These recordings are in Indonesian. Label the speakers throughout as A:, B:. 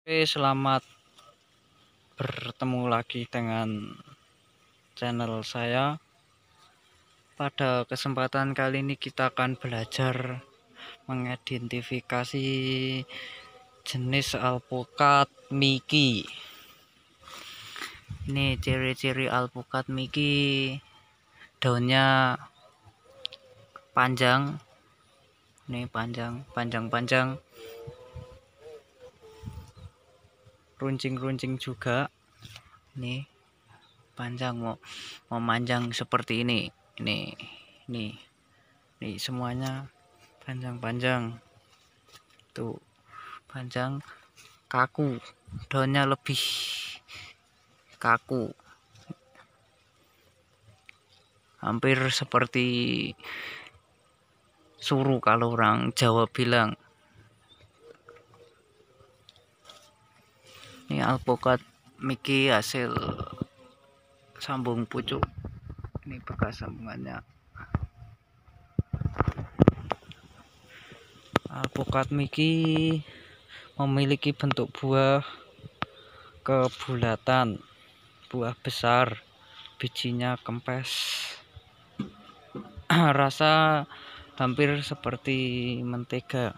A: Oke, selamat bertemu lagi dengan channel saya. Pada kesempatan kali ini kita akan belajar mengidentifikasi jenis alpukat Mickey. Ini ciri-ciri alpukat Mickey, daunnya panjang. Ini panjang, runcing-runcing juga. Ini panjang, mau manjang seperti ini. Ini semuanya panjang. Tuh, panjang, kaku. Daunnya lebih kaku. Hampir seperti suru kalau orang Jawa bilang. Ini alpukat Mickey hasil sambung pucuk. Ini bekas sambungannya. Alpukat Mickey memiliki bentuk buah kebulatan, buah besar, bijinya kempes. Rasa hampir seperti mentega.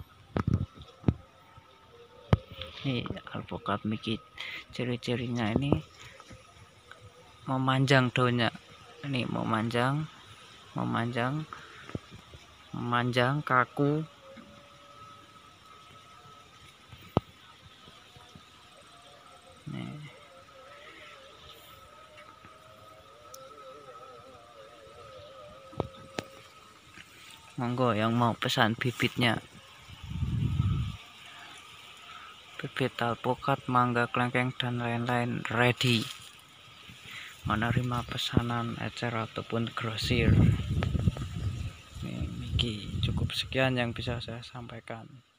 A: Ini alpukat Mickey, ciri-cirinya ini memanjang daunnya. Ini memanjang, kaku. Nih. Monggo yang mau pesan bibitnya. Bibit alpukat, mangga, klengkeng, dan lain-lain ready menerima pesanan ecer ataupun grosir. Ini Mickey, cukup sekian yang bisa saya sampaikan.